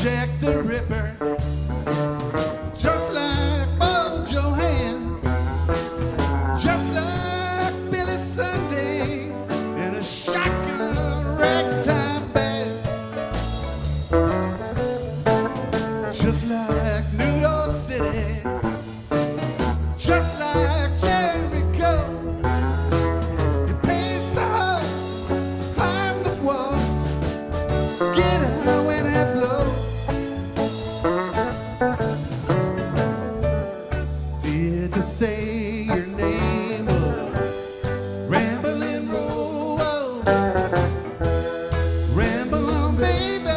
Jack the Ripper, just like Bo Johann, just like Billy Sunday in a shotgun ragtime band, just like New York City, just like Jericho. You pace the halls, climb the walls, get out when it blows. Did you say your name was Ramblin' Road? Ramble on, baby.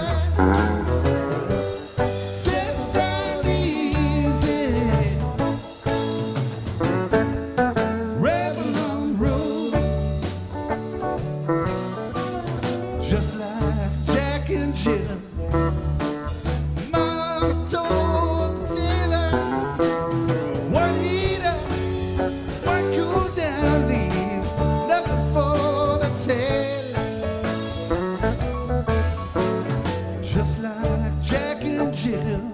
Sit down easy. Ramble on road. Just like Jack and Jim. Mama told the tailor, one heat up, one cool down, leave nothing for the tail. Just like Jack and Jim.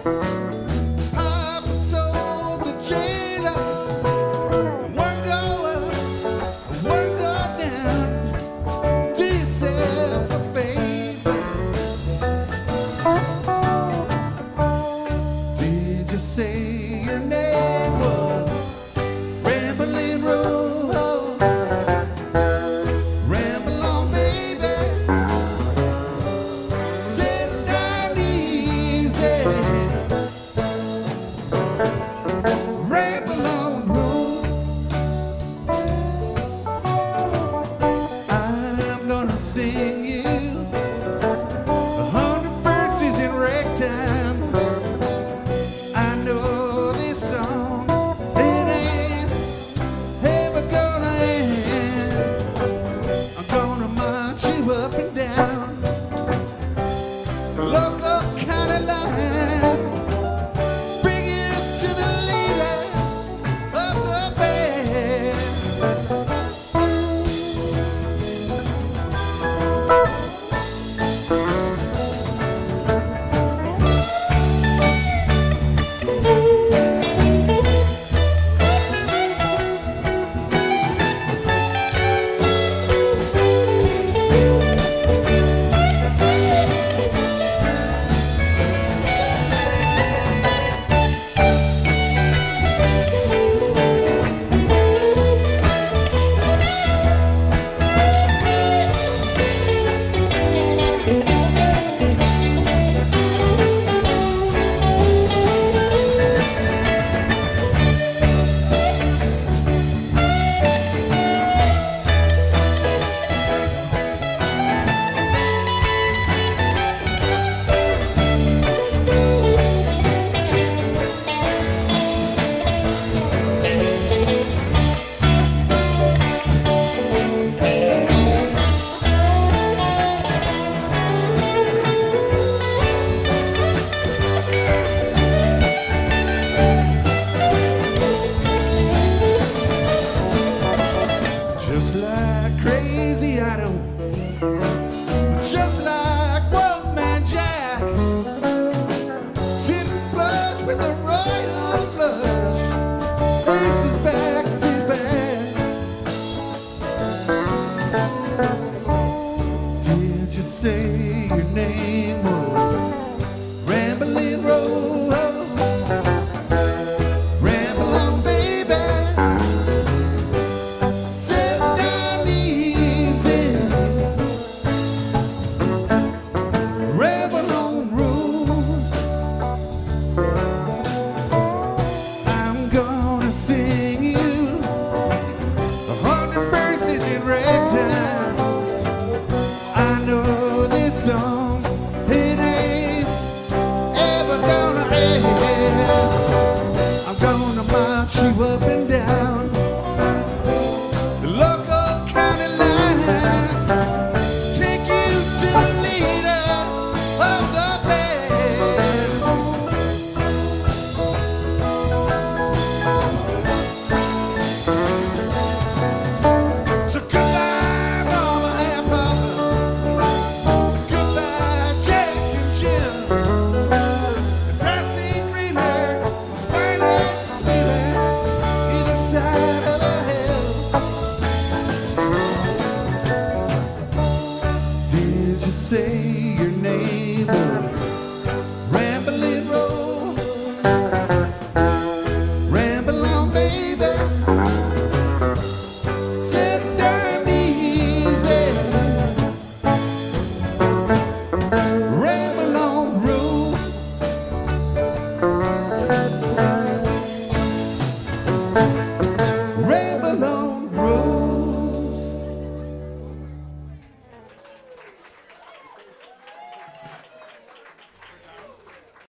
Papa told the jailer, one go up, one go down, do yourself a favor. Did you say your name was Ramblin' Road? Ramble on, baby. Sit down easy. Ramble on road. I'm gonna sing you 100 verses in ragtime. I know this song, it ain't ever gonna end. I'm gonna march you up and down local county line, bring you to the leader of the band. road.